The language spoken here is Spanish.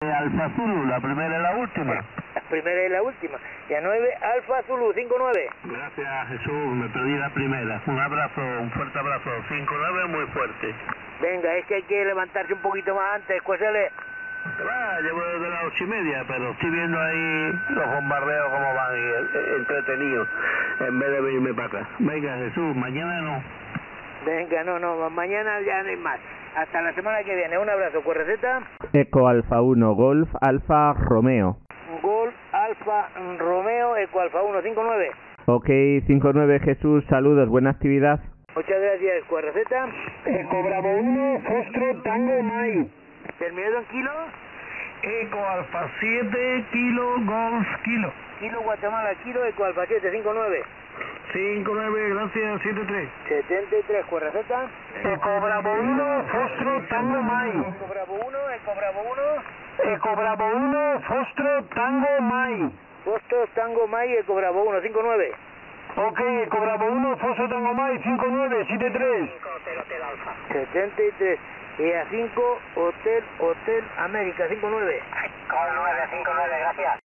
Alfa Zulu, la primera y la última. La primera y la última. Y a 9, Alfa Zulu, 59. Gracias, Jesús, me perdí la primera. Un abrazo, un fuerte abrazo. 59 muy fuerte. Venga, es que hay que levantarse un poquito más antes, cuésale. Llevo desde las 8:30, pero estoy viendo ahí los bombardeos como van y entretenidos, en vez de venirme para acá. Venga, Jesús, mañana no. Venga, no, mañana ya no hay más. Hasta la semana que viene. Un abrazo, ¿cuerreceta? Eco Alfa 1, Golf Alfa Romeo. Golf Alfa Romeo, Eco Alfa 1, 59. Ok, 59 Jesús, saludos, buena actividad. Muchas gracias, ¿cuerreceta? Eco Bravo 1, Fostro Tango Mai. ¿Terminado en kilo? Eco Alfa 7, Kilo Golf Kilo. Kilo Guatemala, kilo, Eco Alfa 7, 59. 59, gracias, 73. 73, ¿cuerreceta? Eco Bravo 1, Fostro Tango Mai. Eco Bravo 1, Eco Bravo 1. Eco Bravo 1, Fostro Tango Mai. Fostro Tango Mai, Eco Bravo 1, 59. Ok, Eco Bravo 1, Fostro Tango Mai, 59, 73. 73. Y a 5, Hotel América, 59. Con 959, gracias.